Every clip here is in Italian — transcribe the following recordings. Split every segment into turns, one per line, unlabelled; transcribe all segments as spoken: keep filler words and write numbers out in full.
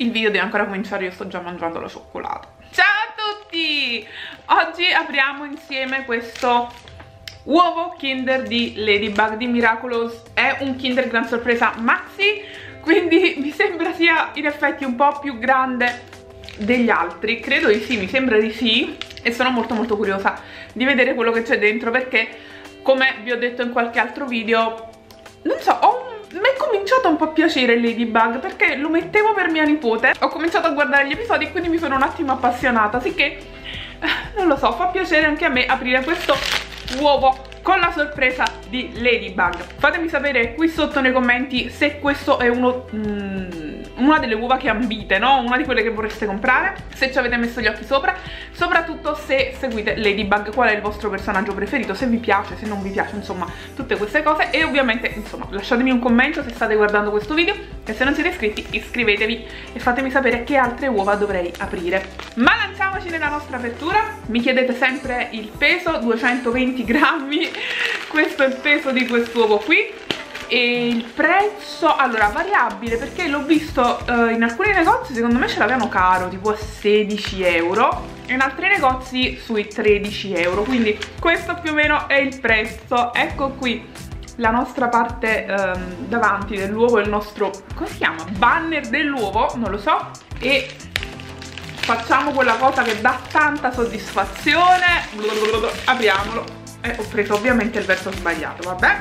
il video deve ancora cominciare, io sto già mangiando la cioccolata. Ciao a tutti! Oggi apriamo insieme questo uovo Kinder di Ladybug di Miraculous. È un Kinder Gran Sorpresa Maxi, quindi mi sembra sia in effetti un po' più grande degli altri. Credo di sì, mi sembra di sì. E sono molto molto curiosa di vedere quello che c'è dentro, perché come vi ho detto in qualche altro video, non so, ho un... mi è cominciato un po' a piacere Ladybug, perché lo mettevo per mia nipote. Ho cominciato a guardare gli episodi e quindi mi sono un attimo appassionata, sicché non lo so, fa piacere anche a me aprire questo uovo con la sorpresa di Ladybug. Fatemi sapere qui sotto nei commenti se questo è uno mm, una delle uova che ambite, no? Una di quelle che vorreste comprare, se ci avete messo gli occhi sopra, soprattutto se seguite Ladybug, qual è il vostro personaggio preferito, se vi piace, se non vi piace, insomma tutte queste cose. E ovviamente insomma lasciatemi un commento se state guardando questo video, e se non siete iscritti iscrivetevi e fatemi sapere che altre uova dovrei aprire. Ma lanciamoci nella nostra apertura. Mi chiedete sempre il peso, duecentoventi grammi, questo è il peso di quest'uovo qui. E il prezzo, allora, variabile, perché l'ho visto uh, in alcuni negozi, secondo me ce l'avevano caro, tipo a sedici euro, e in altri negozi sui tredici euro, quindi questo più o meno è il prezzo. Ecco qui la nostra parte um, davanti dell'uovo, il nostro, come si chiama? Banner dell'uovo, non lo so, e facciamo quella cosa che dà tanta soddisfazione, apriamolo. E ho preso ovviamente il verso sbagliato, vabbè.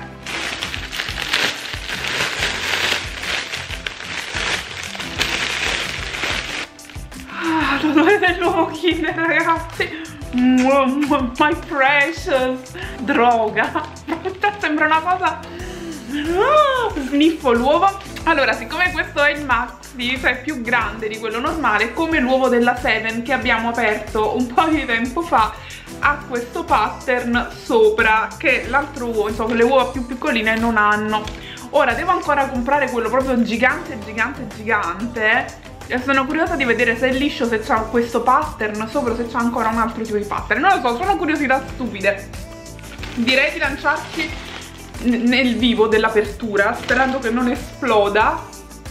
L'odore dell'uovo Kinder, ragazzi, my precious, droga, sembra una cosa. Sniffo l'uovo. Allora, siccome questo è il maxi, cioè più grande di quello normale, come l'uovo della Seven che abbiamo aperto un po' di tempo fa, ha questo pattern sopra che l'altro uovo, insomma le uova più piccoline non hanno. Ora devo ancora comprare quello proprio gigante gigante gigante. Sono curiosa di vedere se è liscio, se c'ha questo pattern sopra, se c'ha ancora un altro tipo di pattern. Non lo so, sono curiosità stupide. Direi di lanciarci nel vivo dell'apertura, sperando che non esploda.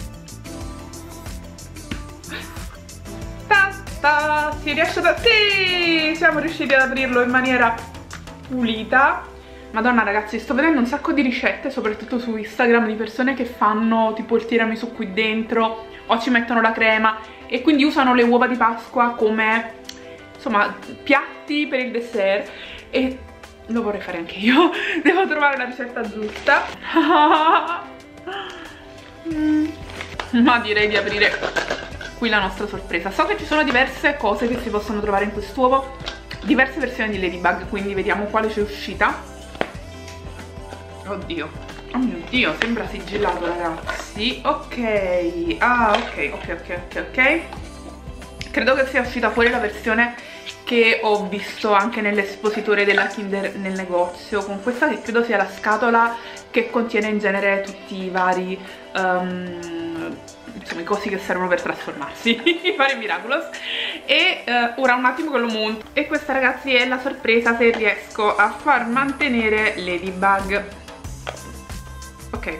Ta ta, si riesce a... Sì, siamo riusciti ad aprirlo in maniera pulita. Madonna ragazzi, sto vedendo un sacco di ricette, soprattutto su Instagram, di persone che fanno tipo il tiramisù qui dentro, o ci mettono la crema, e quindi usano le uova di Pasqua come, insomma, piatti per il dessert. E lo vorrei fare anche io. Devo trovare la ricetta giusta. Ma direi di aprire qui la nostra sorpresa. So che ci sono diverse cose che si possono trovare in quest'uovo, diverse versioni di Ladybug, quindi vediamo quale c'è uscita. Oddio, oh mio Dio, sembra sigillato ragazzi. Ok, ah ok, ok, ok, ok, ok. Credo che sia uscita fuori la versione che ho visto anche nell'espositore della Kinder nel negozio, con questa che credo sia la scatola che contiene in genere tutti i vari um, insomma i cosi che servono per trasformarsi, i vari Miraculous. E uh, ora un attimo che lo monto. E questa ragazzi è la sorpresa, se riesco a far mantenere Ladybug. Ok,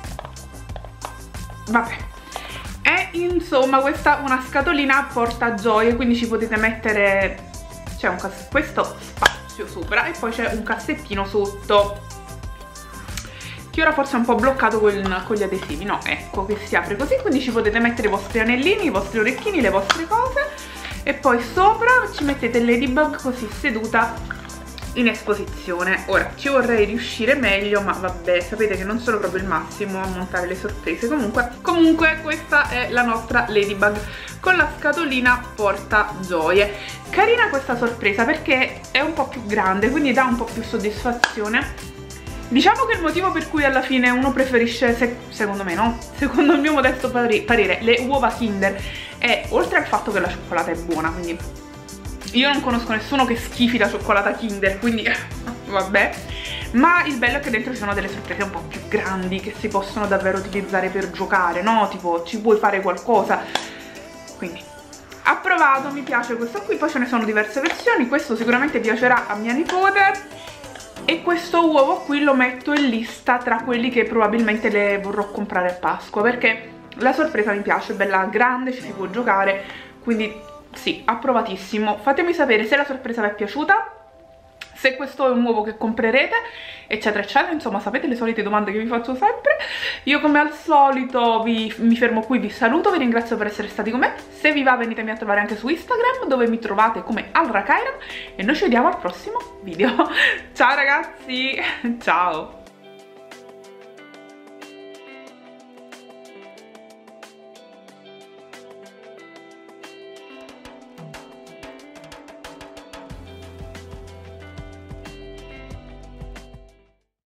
vabbè, è insomma questa una scatolina a portagioie, quindi ci potete mettere, c'è un questo spazio sopra e poi c'è un cassettino sotto che ora forse è un po' bloccato con, con gli adesivi, no, ecco che si apre così, quindi ci potete mettere i vostri anellini, i vostri orecchini, le vostre cose, e poi sopra ci mettete Ladybug così seduta in esposizione. Ora ci vorrei riuscire meglio, ma vabbè, sapete che non sono proprio il massimo a montare le sorprese. Comunque, comunque questa è la nostra Ladybug con la scatolina portagioie. Carina questa sorpresa perché è un po' più grande, quindi dà un po' più soddisfazione. Diciamo che il motivo per cui alla fine uno preferisce, se, secondo me no, secondo il mio modesto parere, le uova Kinder è, oltre al fatto che la cioccolata è buona, quindi io non conosco nessuno che schifi la cioccolata Kinder, quindi vabbè, ma il bello è che dentro ci sono delle sorprese un po' più grandi che si possono davvero utilizzare per giocare, no? Tipo ci puoi fare qualcosa, quindi approvato, mi piace questo qui. Poi ce ne sono diverse versioni, questo sicuramente piacerà a mia nipote. E questo uovo qui lo metto in lista tra quelli che probabilmente le vorrò comprare a Pasqua, perché la sorpresa mi piace, è bella grande, ci si può giocare, quindi sì, approvatissimo. Fatemi sapere se la sorpresa vi è piaciuta, se questo è un uovo che comprerete, eccetera eccetera. Insomma, sapete le solite domande che vi faccio sempre. Io come al solito vi, mi fermo qui, vi saluto, vi ringrazio per essere stati con me. Se vi va venitemi a trovare anche su Instagram, dove mi trovate come Alrakairam, e noi ci vediamo al prossimo video. Ciao ragazzi, ciao.